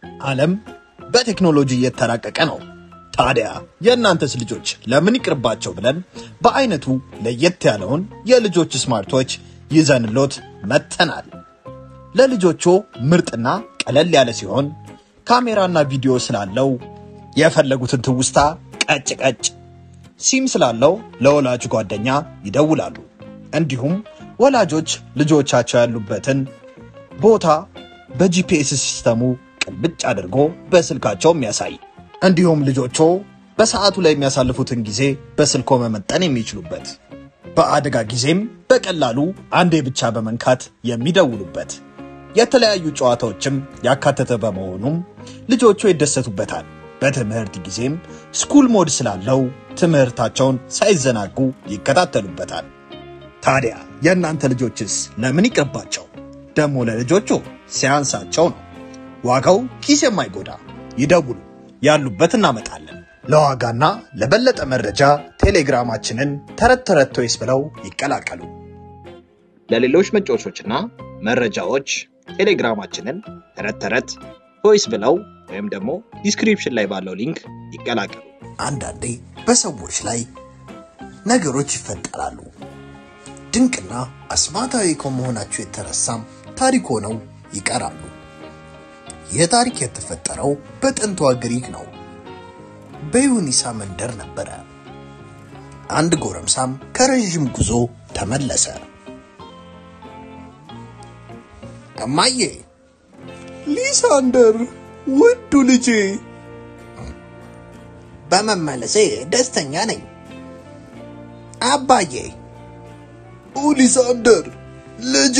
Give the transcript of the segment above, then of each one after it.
ዓለም በቴክኖሎጂ እየተራቀቀ ነው። ታዲያ የእናንተስ ልጆች ለምን ይቅርባቸው ብለን በአይነቱ ለየት ያለውን የልጆች ስማርቶች ይዘንሎት መተናል። ለልጆቹ ምርጥና ቀለል ያለ ሲሆን ካሜራና ቪዲዮ ስላለው የፈለጉትን ትውስታ ቀጭ ሲም ስላለው ለወላጅ ጓደኛ ይደውላሉ። እንዲሁም ወላጆች ልጆቻቸው ያሉበትን ቦታ በጂፒኤስ ሲስተሙ ቅልብጭ አድርጎ በስልካቸው የሚያሳይ እንዲሁም ልጆቹ በሰዓቱ ላይ የሚያሳልፉትን ጊዜ በስልኮ መመጠን የሚችሉበት በአደጋ ጊዜም በቀላሉ አንዴ ብቻ በመንካት የሚደውሉበት የተለያዩ ጨዋታዎችም ያካተተ በመሆኑም ልጆቹ ይደሰቱበታል። በትምህርት ጊዜም ስኩል ሞድ ስላለው ትምህርታቸውን ሳይዘናጉ ይከታተሉበታል። ታዲያ የእናንተ ልጆችስ ለምን ይቅርባቸው? ደሞ ለልጆቹ ሲያንሳቸው ነው። ዋጋው ኪስ የማይጎዳ ይደውሉ፣ ያሉበት እናመጣለን። ለዋጋና ለበለጠ መረጃ ቴሌግራማችንን ተረት ቶይስ ብለው ይቀላቀሉ። ለሌሎች መጫወቾችና መረጃዎች ቴሌግራማችንን ተረት ቶይስ ብለው ወይም ደግሞ ዲስክሪፕሽን ላይ ባለው ሊንክ ይቀላቀሉ። አንዳንዴ በሰዎች ላይ ነገሮች ይፈጠራሉ። ድንቅና አስማታዊ ከመሆናቸው የተነሳም ታሪክ ሆነው ይቀራሉ። የታሪክ የተፈጠረው በጥንቷ ግሪክ ነው። በዩኒሳ መንደር ነበረ። አንድ ጎረምሳም ከረጅም ጉዞ ተመለሰ። እማዬ፣ ሊሳንደር ውዱ ልጄ፣ በመመለሴ ደስተኛ ነኝ። አባዬ፣ ሊሳንደር ልጄ፣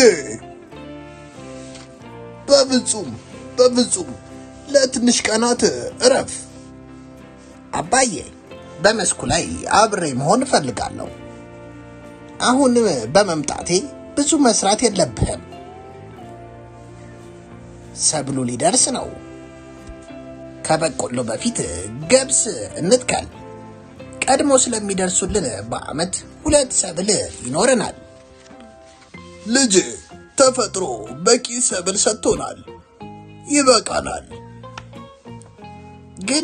በፍጹም ለትንሽ ቀናት እረፍ። አባዬ፣ በመስኩ ላይ አብሬ መሆን እፈልጋለሁ። አሁን በመምጣቴ ብዙ መስራት የለብህም። ሰብሉ ሊደርስ ነው። ከበቆሎ በፊት ገብስ እንትከል። ቀድሞ ስለሚደርሱልን በአመት 2 ሰብል ይኖረናል። ልጄ፣ ተፈጥሮ በቂ ሰብል ሰጥቶናል፣ ይበቃናል። ግን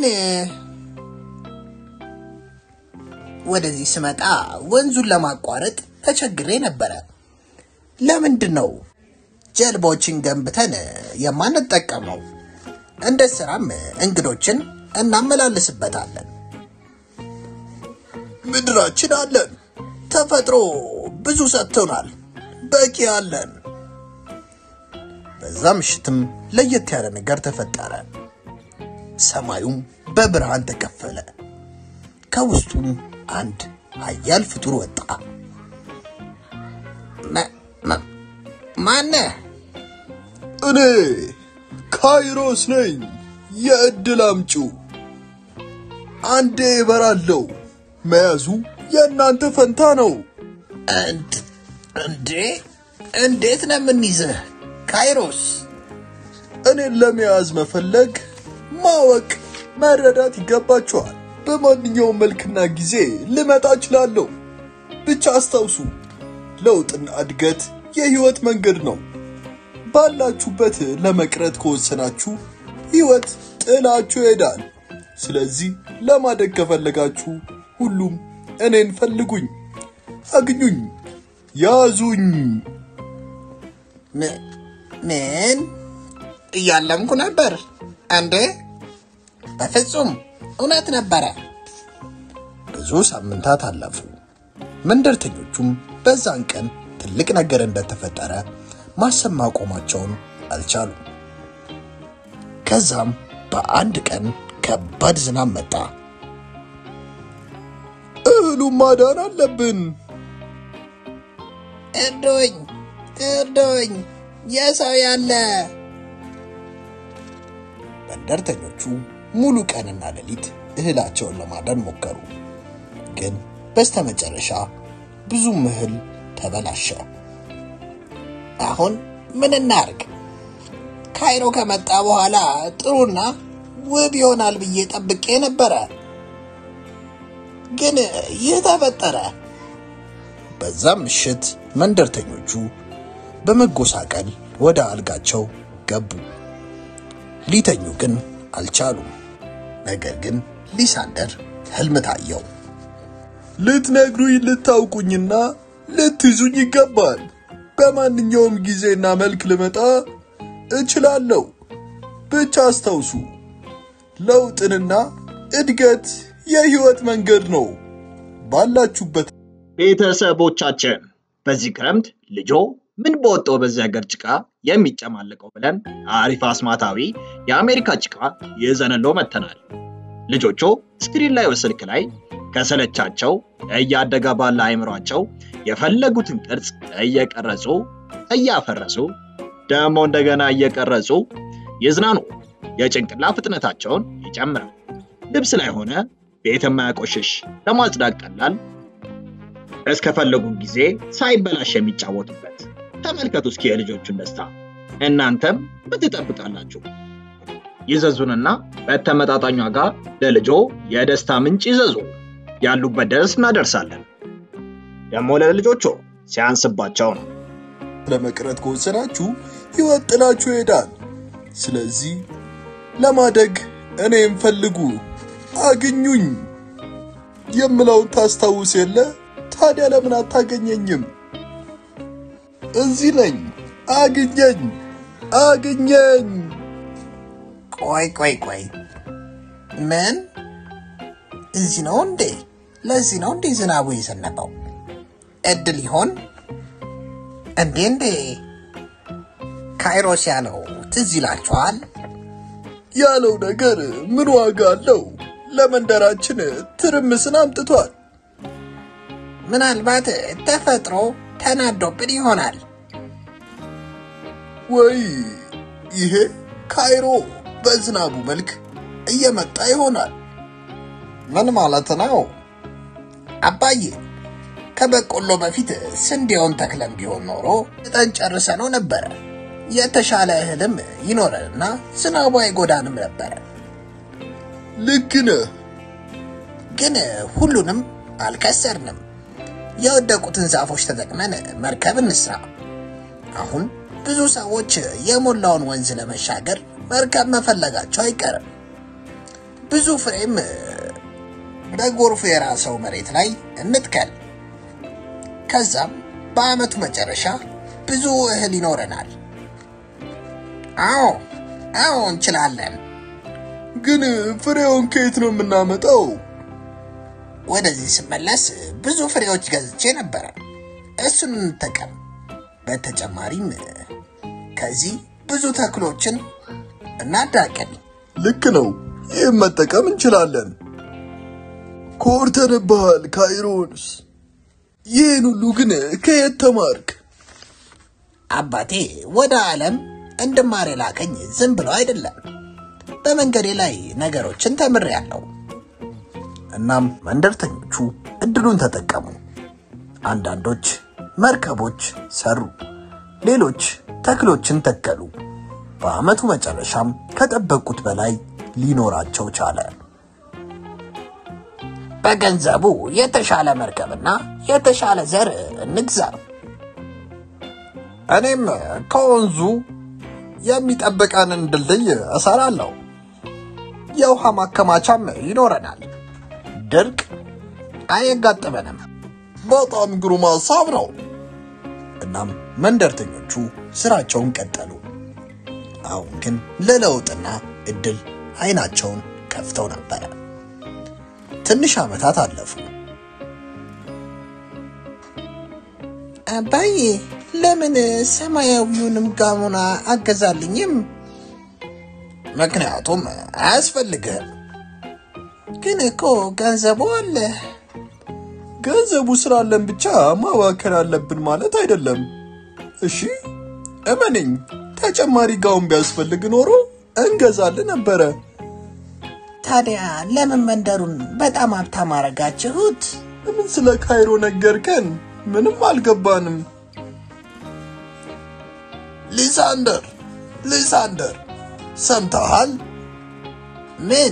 ወደዚህ ስመጣ ወንዙን ለማቋረጥ ተቸግሬ ነበረ። ለምንድን ነው ጀልባዎችን ገንብተን የማንጠቀመው? እንደ ስራም እንግዶችን እናመላልስበታለን። ምድራችን አለን፣ ተፈጥሮ ብዙ ሰጥቶናል፣ በቂ አለን። በዛ ምሽትም ለየት ያለ ነገር ተፈጠረ። ሰማዩም በብርሃን ተከፈለ። ከውስጡም አንድ ኃያል ፍጡር ወጣ። ማነ? እኔ ካይሮስ ነኝ፣ የእድል አምጩ። አንዴ እበራለሁ፣ መያዙ የእናንተ ፈንታ ነው። እንዴት ነው የምንይዝህ ካይሮስ? እኔን ለመያዝ መፈለግ፣ ማወቅ፣ መረዳት ይገባችኋል። በማንኛውም መልክና ጊዜ ልመጣ እችላለሁ። ብቻ አስታውሱ፣ ለውጥና እድገት የህይወት መንገድ ነው። ባላችሁበት ለመቅረት ከወሰናችሁ ህይወት ጥላችሁ ይሄዳል። ስለዚህ ለማደግ ከፈለጋችሁ ሁሉም እኔን ፈልጉኝ፣ አግኙኝ፣ ያዙኝ። ምን እያለምኩ ነበር እንዴ? በፍጹም እውነት ነበረ። ብዙ ሳምንታት አለፉ። መንደርተኞቹም በዛን ቀን ትልቅ ነገር እንደተፈጠረ ማሰብ ማቆማቸውን አልቻሉም። ከዛም በአንድ ቀን ከባድ ዝናብ መጣ። እህሉን ማዳን አለብን። እርዶኝ፣ የሰው ያለ። መንደርተኞቹ ሙሉ ቀንና ሌሊት እህላቸውን ለማዳን ሞከሩ። ግን በስተመጨረሻ ብዙም እህል ተበላሸ። አሁን ምን እናርግ? ካይሮ ከመጣ በኋላ ጥሩና ውብ ይሆናል ብዬ ጠብቄ ነበረ፣ ግን ይህ ተፈጠረ። በዛም ምሽት መንደርተኞቹ በመጎሳቀል ወደ አልጋቸው ገቡ። ሊተኙ ግን አልቻሉም። ነገር ግን ሊሳንደር ህልም ታየው። ልትነግሩኝ ልታውቁኝና ልትይዙኝ ይገባል። በማንኛውም ጊዜና መልክ ልመጣ እችላለሁ። ብቻ አስታውሱ፣ ለውጥንና እድገት የህይወት መንገድ ነው። ባላችሁበት ቤተሰቦቻችን በዚህ ክረምት ልጆ ምን በወጣው በዚህ ሀገር ጭቃ የሚጨማለቀው ብለን አሪፍ አስማታዊ የአሜሪካ ጭቃ ይዘንሎ መተናል። ልጆቹ ስክሪን ላይ ወስልክ ላይ ከሰለቻቸው እያደገ ባለ አይምሯቸው የፈለጉትን ቅርጽ እየቀረጹ እያፈረሱ ደሞ እንደገና እየቀረጹ ይዝናኑ። የጭንቅላ ፍጥነታቸውን ይጨምራል። ልብስ ላይ ሆነ ቤት የማያቆሽሽ ለማጽዳት ቀላል እስከፈለጉ ጊዜ ሳይበላሽ የሚጫወቱበት። ተመልከቱ እስኪ የልጆቹን ደስታ። እናንተም ብትጠብቃላችሁ። ይዘዙንና በተመጣጣኝ ዋጋ ለልጆ የደስታ ምንጭ ይዘዙ። ያሉበት ድረስ እናደርሳለን። ደሞ ለልጆቹ ሲያንስባቸው ነው። ለመቅረት ከወሰናችሁ ህይወት ጥላችሁ ይሄዳል። ስለዚህ ለማደግ እኔም ፈልጉ፣ አግኙኝ የምለው ታስታውስ የለ? ታዲያ ለምን አታገኘኝም? እዚህ ነኝ፣ አግኘኝ አግኘኝ። ቆይ ምን? እዚህ ነው እንዴ? ለዚህ ነው እንዴ ዝናቡ የዘነበው? እድል ይሆን እንዴ? ካይሮስ ያለው ትዝ ይላችኋል? ያለው ነገር ምን ዋጋ አለው? ለመንደራችን ትርምስን አምጥቷል። ምናልባት ተፈጥሮ ተናዶብን ይሆናል። ወይ ይሄ ካይሮ በዝናቡ መልክ እየመጣ ይሆናል። ምን ማለት ነው? አባዬ ከበቆሎ በፊት ስንዴውን ተክለን ቢሆን ኖሮ እጠን ጨርሰነው ነበር። የተሻለ እህልም ይኖረንና ዝናቡ አይጎዳንም ነበር። ልክ ነህ። ግን ሁሉንም አልከሰርንም። የወደቁትን ዛፎች ተጠቅመን መርከብ እንስራ። አሁን ብዙ ሰዎች የሞላውን ወንዝ ለመሻገር መርከብ መፈለጋቸው አይቀርም። ብዙ ፍሬም በጎርፍ የራሰው መሬት ላይ እንትከል። ከዛም በአመቱ መጨረሻ ብዙ እህል ይኖረናል። አዎ እንችላለን። ግን ፍሬውን ከየት ነው የምናመጣው? ወደዚህ ስመለስ ብዙ ፍሬዎች ገዝቼ ነበር። እሱን እንጠቀም። በተጨማሪም ከዚህ ብዙ ተክሎችን እናዳቅል። ልክ ነው። ይህም መጠቀም እንችላለን። ኮርተንብሃል ካይሮስ። ይህን ሁሉ ግን ከየት ተማርክ? አባቴ ወደ ዓለም እንድማር የላከኝ ዝም ብሎ አይደለም። በመንገዴ ላይ ነገሮችን ተምሬያለሁ። እናም መንደርተኞቹ እድሉን ተጠቀሙ። አንዳንዶች መርከቦች ሰሩ፣ ሌሎች ተክሎችን ተከሉ። በአመቱ መጨረሻም ከጠበቁት በላይ ሊኖራቸው ቻለ። በገንዘቡ የተሻለ መርከብና የተሻለ ዘር እንግዛ። እኔም ከወንዙ የሚጠብቀንን ድልድይ እሰራለሁ። የውሃ ማከማቻም ይኖረናል። ድርቅ አያጋጥመንም። በጣም ግሩም ሐሳብ ነው። እናም መንደርተኞቹ ስራቸውን ቀጠሉ። አሁን ግን ለለውጥና እድል አይናቸውን ከፍተው ነበር። ትንሽ ዓመታት አለፉ። አባዬ ለምን ሰማያዊውንም ጋሙና አገዛልኝም? ምክንያቱም አያስፈልግህም። ግን እኮ ገንዘቡ አለ። ገንዘቡ ስላለን ብቻ ማባከን አለብን ማለት አይደለም። እሺ እመነኝ፣ ተጨማሪ ጋውን ቢያስፈልግ ኖሮ እንገዛልን ነበረ። ታዲያ ለምን መንደሩን በጣም ሀብታም አረጋችሁት? ምን ስለ ካይሮ ነገርከን? ምንም አልገባንም። ሊሳንደር ሰምተሃል? ምን?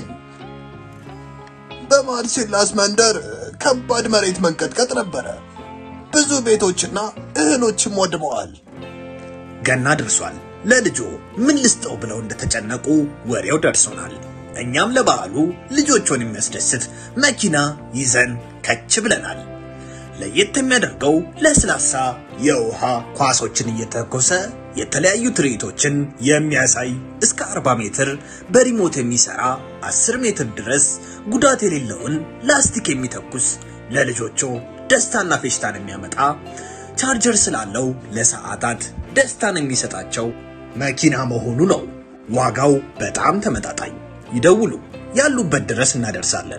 በማርሴላስ መንደር ከባድ መሬት መንቀጥቀጥ ነበረ። ብዙ ቤቶችና እህሎችም ወድመዋል። ገና ደርሷል። ለልጆ ምን ልስጠው ብለው እንደተጨነቁ ወሬው ደርሶናል። እኛም ለበዓሉ ልጆቹን የሚያስደስት መኪና ይዘን ከች ብለናል። ለየት የሚያደርገው ለስላሳ የውሃ ኳሶችን እየተኮሰ የተለያዩ ትርኢቶችን የሚያሳይ እስከ 40 ሜትር በሪሞት የሚሰራ 10 ሜትር ድረስ ጉዳት የሌለውን ላስቲክ የሚተኩስ ለልጆቹ ደስታና ፌሽታን የሚያመጣ ቻርጀር ስላለው ለሰዓታት ደስታን የሚሰጣቸው መኪና መሆኑ ነው። ዋጋው በጣም ተመጣጣኝ። ይደውሉ፣ ያሉበት ድረስ እናደርሳለን።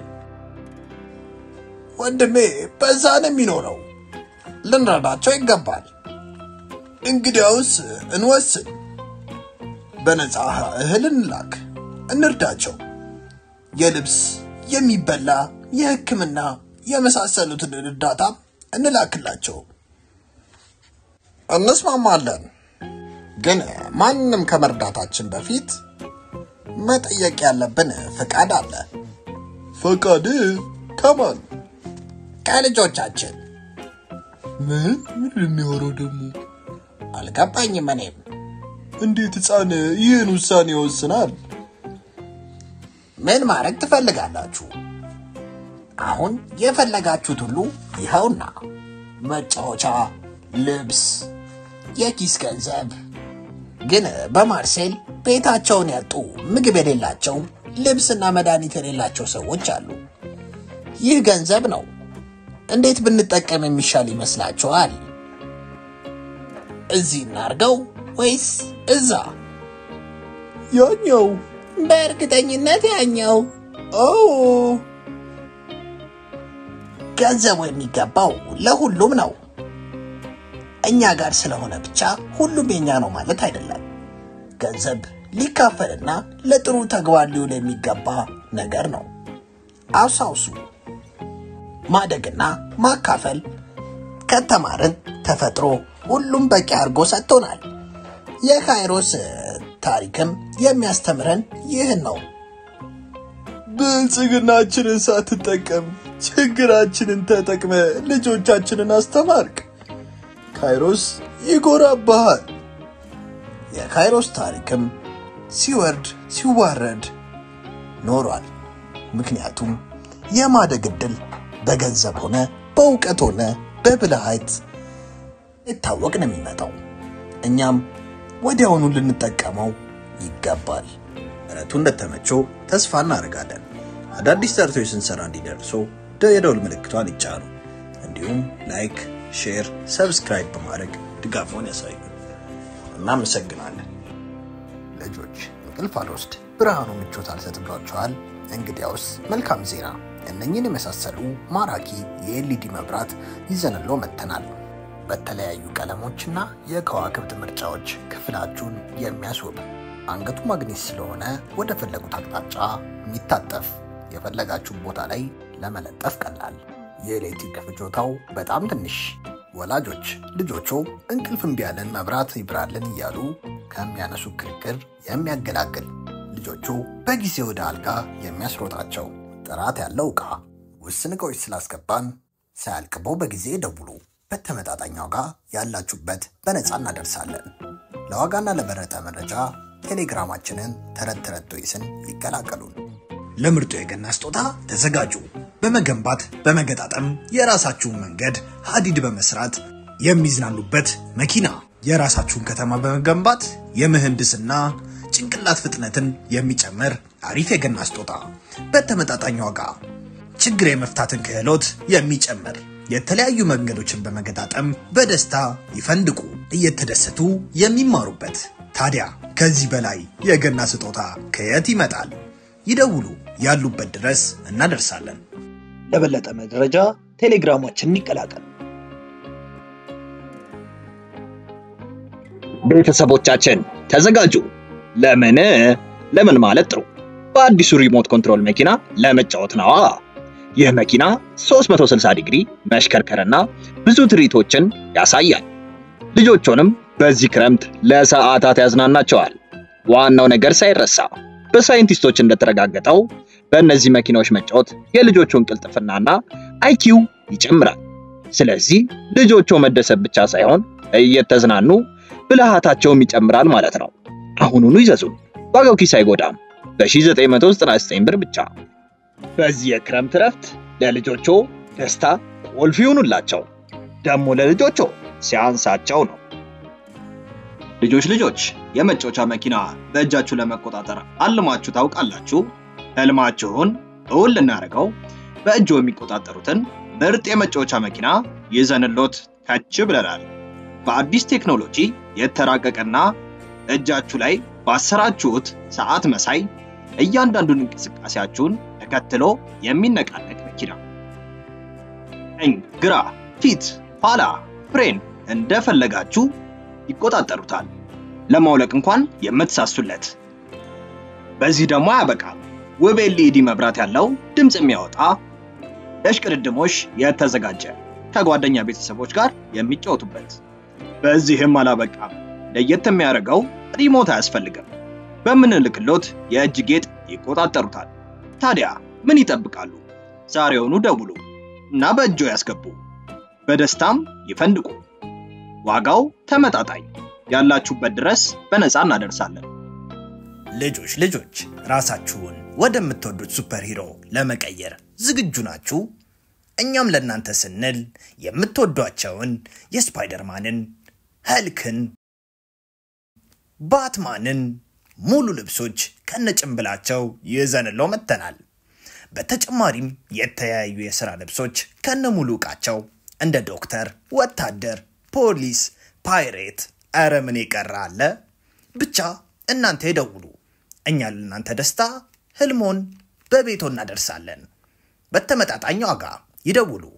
ወንድሜ በዛን የሚኖረው ልንረዳቸው ይገባል። እንግዲያውስ እንወስን። በነፃ እህል እንላክ፣ እንርዳቸው። የልብስ፣ የሚበላ፣ የሕክምና የመሳሰሉትን እርዳታ እንላክላቸው። እንስማማለን። ግን ማንንም ከመርዳታችን በፊት መጠየቅ ያለብን ፈቃድ አለ። ፈቃድ ከማን? ከልጆቻችን። ምን የሚሆነው ደግሞ አልገባኝም። እኔም እንዴት ሕፃን ይህን ውሳኔ ይወስናል? ምን ማድረግ ትፈልጋላችሁ? አሁን የፈለጋችሁት ሁሉ ይኸውና፣ መጫወቻ፣ ልብስ፣ የኪስ ገንዘብ። ግን በማርሴል ቤታቸውን ያጡ ምግብ የሌላቸው ልብስና መድኃኒት የሌላቸው ሰዎች አሉ። ይህ ገንዘብ ነው። እንዴት ብንጠቀም የሚሻል ይመስላችኋል? እዚህ እናርገው ወይስ እዛ? ያኛው። በእርግጠኝነት ያኛው። ገንዘቡ የሚገባው ለሁሉም ነው። እኛ ጋር ስለሆነ ብቻ ሁሉም የኛ ነው ማለት አይደለም። ገንዘብ ሊካፈልና ለጥሩ ተግባር ሊውል የሚገባ ነገር ነው። አውሳውሱ ማደግና ማካፈል ከተማርን ተፈጥሮ ሁሉም በቂ አርጎ ሰጥቶናል። የካይሮስ ታሪክም የሚያስተምረን ይህን ነው። ብልጽግናችንን ሳትጠቀም ችግራችንን ተጠቅመ ልጆቻችንን አስተማርክ። ካይሮስ ይጎራባሃል። የካይሮስ ታሪክም ሲወርድ ሲዋረድ ኖሯል። ምክንያቱም የማደግ ዕድል በገንዘብ ሆነ በእውቀት ሆነ በብልሃት ይታወቅ ነው የሚመጣው። እኛም ወዲያውኑ ልንጠቀመው ይገባል። እረቱ እንደተመቸው ተስፋ እናደርጋለን። አዳዲስ ተርቶች ስንሰራ እንዲደርሱ የደውል ምልክቷን ይጫኑ። እንዲሁም ላይክ፣ ሼር፣ ሰብስክራይብ በማድረግ ድጋፎን ያሳዩ። እናመሰግናለን። ልጆች እንቅልፍ አልወስድ ብርሃኑ ምቾት አልሰጥ ብሏቸዋል። እንግዲያውስ መልካም ዜና፣ እነኝህን የመሳሰሉ ማራኪ የኤልኢዲ መብራት ይዘንሎ መጥተናል። በተለያዩ ቀለሞችና የከዋክብት ምርጫዎች ክፍላችሁን የሚያስውብ አንገቱ ማግኔት ስለሆነ ወደ ፈለጉት አቅጣጫ የሚታጠፍ የፈለጋችሁ ቦታ ላይ ለመለጠፍ ቀላል። የኤሌክትሪክ ፍጆታው በጣም ትንሽ። ወላጆች ልጆቹ እንቅልፍ እምቢ ያለን መብራት ይብራልን እያሉ ከሚያነሱ ክርክር የሚያገላግል፣ ልጆቹ በጊዜ ወደ አልጋ የሚያስሮጣቸው ጥራት ያለው ዕቃ። ውስን ዕቃዎች ስላስገባን ሳያልቅበው በጊዜ ደውሉ። በተመጣጣኝ ዋጋ ያላችሁበት በነፃ እናደርሳለን። ለዋጋና ለበረታ መረጃ ቴሌግራማችንን ተረት ቶይስን ይቀላቀሉን። ለምርጡ የገና ስጦታ ተዘጋጁ። በመገንባት በመገጣጠም የራሳችሁን መንገድ ሀዲድ በመስራት የሚዝናኑበት መኪና፣ የራሳችሁን ከተማ በመገንባት የምህንድስና ጭንቅላት ፍጥነትን የሚጨምር አሪፍ የገና ስጦታ በተመጣጣኝ ዋጋ ችግር የመፍታትን ክህሎት የሚጨምር የተለያዩ መንገዶችን በመገጣጠም በደስታ ይፈንድቁ፣ እየተደሰቱ የሚማሩበት። ታዲያ ከዚህ በላይ የገና ስጦታ ከየት ይመጣል? ይደውሉ፣ ያሉበት ድረስ እናደርሳለን። ለበለጠ መረጃ ቴሌግራማችንን ይቀላቀሉ። ቤተሰቦቻችን ተዘጋጁ። ለምን ማለት ጥሩ፣ በአዲሱ ሪሞት ኮንትሮል መኪና ለመጫወት ነዋ። ይህ መኪና 360 ዲግሪ መሽከርከርና ብዙ ትርኢቶችን ያሳያል። ልጆቹንም በዚህ ክረምት ለሰዓታት ያዝናናቸዋል። ዋናው ነገር ሳይረሳ፣ በሳይንቲስቶች እንደተረጋገጠው በእነዚህ መኪናዎች መጫወት የልጆቹን ቅልጥፍናና አይኪው ይጨምራል። ስለዚህ ልጆቹ መደሰት ብቻ ሳይሆን እየተዝናኑ ብልሃታቸውም ይጨምራል ማለት ነው። አሁኑኑ ይዘዙን። ዋጋው ኪስ አይጎዳም። በ1999 ብር ብቻ። በዚህ የክረምት ረፍት ለልጆቹ ደስታ ቁልፍ ይሁኑላቸው። ደግሞ ለልጆቹ ሲያንሳቸው ነው። ልጆች የመጫወቻ መኪና በእጃችሁ ለመቆጣጠር አልማችሁ ታውቃላችሁ? ህልማችሁን እውን ልናደርገው በእጆ የሚቆጣጠሩትን ምርጥ የመጫወቻ መኪና ይዘንሎት ከች ብለናል። በአዲስ ቴክኖሎጂ የተራቀቀና እጃችሁ ላይ ባሰራችሁት ሰዓት መሳይ እያንዳንዱን እንቅስቃሴያችሁን ተከትሎ የሚነቃነቅ መኪና። ቀኝ፣ ግራ፣ ፊት፣ ኋላ፣ ፍሬን እንደፈለጋችሁ ይቆጣጠሩታል። ለማውለቅ እንኳን የምትሳሱለት። በዚህ ደግሞ አያበቃም። ውብ ኤልኢዲ መብራት ያለው ድምጽ የሚያወጣ ለሽቅድድሞሽ የተዘጋጀ ከጓደኛ ቤተሰቦች ጋር የሚጫወቱበት። በዚህም አላበቃም። ለየት የሚያደርገው ሪሞት አያስፈልግም። በምንልክሎት የእጅ ጌጥ ይቆጣጠሩታል። ታዲያ ምን ይጠብቃሉ? ዛሬውኑ ደውሉ እና በእጆ ያስገቡ። በደስታም ይፈንድቁ። ዋጋው ተመጣጣኝ፣ ያላችሁበት ድረስ በነፃ እናደርሳለን። ልጆች ራሳችሁን ወደምትወዱት ሱፐር ሂሮ ለመቀየር ዝግጁ ናችሁ? እኛም ለእናንተ ስንል የምትወዷቸውን የስፓይደርማንን፣ ሀልክን፣ ባትማንን ሙሉ ልብሶች ከነጭንብላቸው ይዘንለው መተናል። በተጨማሪም የተለያዩ የሥራ ልብሶች ከነሙሉ ዕቃቸው እንደ ዶክተር፣ ወታደር፣ ፖሊስ፣ ፓይሬት፣ አረ ምን ይቀር አለ። ብቻ እናንተ ይደውሉ። እኛ ለእናንተ ደስታ ህልሞን በቤቶ እናደርሳለን። በተመጣጣኝ ዋጋ ይደውሉ።